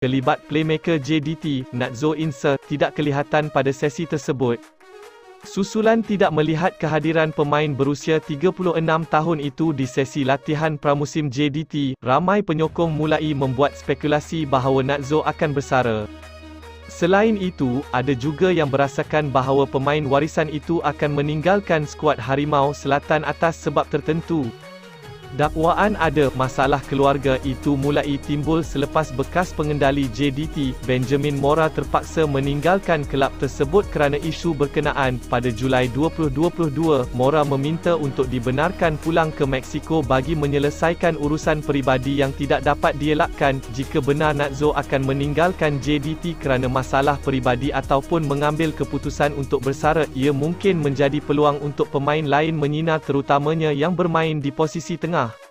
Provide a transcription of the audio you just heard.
terlibat playmaker JDT, Natzo Ince, tidak kelihatan pada sesi tersebut. Susulan tidak melihat kehadiran pemain berusia 36 tahun itu di sesi latihan pramusim JDT, ramai penyokong mulai membuat spekulasi bahawa Natzo akan bersara. Selain itu, ada juga yang berasakan bahawa pemain warisan itu akan meninggalkan skuad Harimau Selatan atas sebab tertentu. Dakwaan ada masalah keluarga itu mulai timbul selepas bekas pengendali JDT, Benjamin Mora terpaksa meninggalkan kelab tersebut kerana isu berkenaan. Pada Julai 2022, Mora meminta untuk dibenarkan pulang ke Mexico bagi menyelesaikan urusan peribadi yang tidak dapat dielakkan. Jika benar Natzo akan meninggalkan JDT kerana masalah peribadi ataupun mengambil keputusan untuk bersara, ia mungkin menjadi peluang untuk pemain lain menyinar, terutamanya yang bermain di posisi tengah.